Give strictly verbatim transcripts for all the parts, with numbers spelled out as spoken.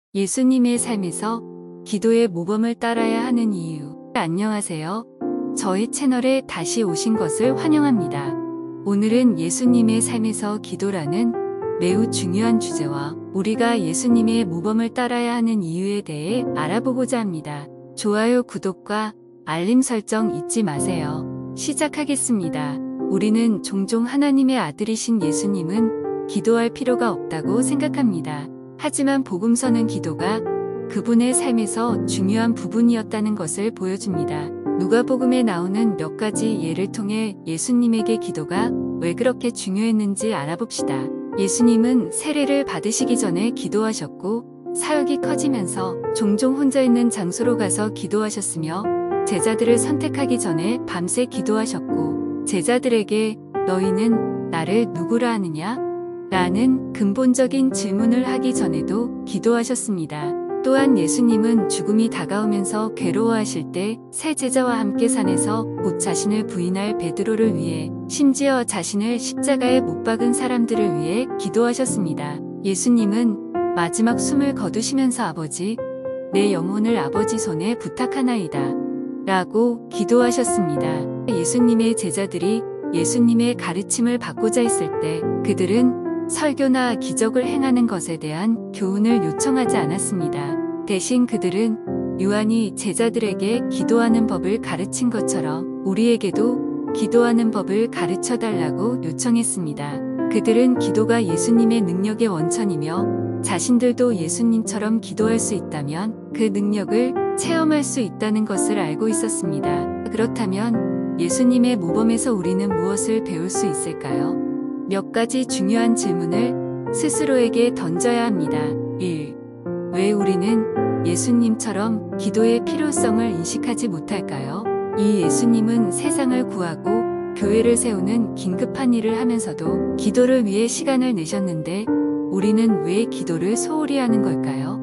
예수님의 삶에서 기도의 모범을 따라야 하는 이유. 안녕하세요. 저희 채널에 다시 오신 것을 환영합니다. 오늘은 예수님의 삶에서 기도라는 매우 중요한 주제와 우리가 예수님의 모범을 따라야 하는 이유에 대해 알아보고자 합니다. 좋아요, 구독과 알림 설정 잊지 마세요. 시작하겠습니다. 우리는 종종 하나님의 아들이신 예수님은 기도할 필요가 없다고 생각합니다. 하지만 복음서는 기도가 그분의 삶에서 중요한 부분이었다는 것을 보여줍니다. 누가복음에 나오는 몇 가지 예를 통해 예수님에게 기도가 왜 그렇게 중요했는지 알아봅시다. 예수님은 세례를 받으시기 전에 기도하셨고 사역이 커지면서 종종 혼자 있는 장소로 가서 기도하셨으며 제자들을 선택하기 전에 밤새 기도하셨고 제자들에게 너희는 나를 누구라 하느냐? 라는 근본적인 질문을 하기 전에도 기도하셨습니다. 또한 예수님은 죽음이 다가오면서 괴로워하실 때 세 제자와 함께 산에서 곧 자신을 부인할 베드로를 위해 심지어 자신을 십자가에 못 박은 사람들을 위해 기도하셨습니다. 예수님은 마지막 숨을 거두시면서 아버지, 내 영혼을 아버지 손에 부탁하나이다 라고 기도하셨습니다. 예수님의 제자들이 예수님의 가르침을 받고자 했을 때 그들은 설교나 기적을 행하는 것에 대한 교훈을 요청하지 않았습니다. 대신 그들은 요한이 제자들에게 기도하는 법을 가르친 것처럼 우리에게도 기도하는 법을 가르쳐 달라고 요청했습니다. 그들은 기도가 예수님의 능력의 원천이며 자신들도 예수님처럼 기도할 수 있다면 그 능력을 체험할 수 있다는 것을 알고 있었습니다. 그렇다면 예수님의 모범에서 우리는 무엇을 배울 수 있을까요? 몇 가지 중요한 질문을 스스로에게 던져야 합니다. 일. 왜 우리는 예수님처럼 기도의 필요성을 인식하지 못할까요? 이. 예수님은 세상을 구하고 교회를 세우는 긴급한 일을 하면서도 기도를 위해 시간을 내셨는데 우리는 왜 기도를 소홀히 하는 걸까요?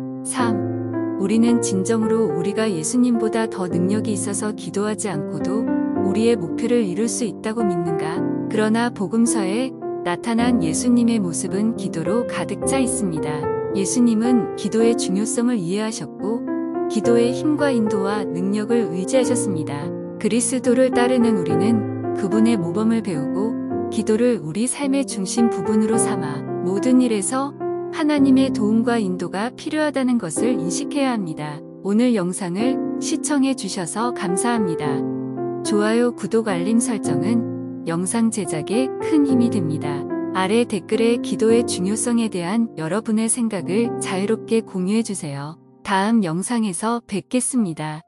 삼. 우리는 진정으로 우리가 예수님보다 더 능력이 있어서 기도하지 않고도 우리의 목표를 이룰 수 있다고 믿는가? 그러나 복음서에 나타난 예수님의 모습은 기도로 가득 차 있습니다. 예수님은 기도의 중요성을 이해하셨고 기도의 힘과 인도와 능력을 의지하셨습니다. 그리스도를 따르는 우리는 그분의 모범을 배우고 기도를 우리 삶의 중심 부분으로 삼아 모든 일에서 하나님의 도움과 인도가 필요하다는 것을 인식해야 합니다. 오늘 영상을 시청해 주셔서 감사합니다. 좋아요, 구독, 알림 설정은 영상 제작에 큰 힘이 됩니다. 아래 댓글에 기도의 중요성에 대한 여러분의 생각을 자유롭게 공유해주세요. 다음 영상에서 뵙겠습니다.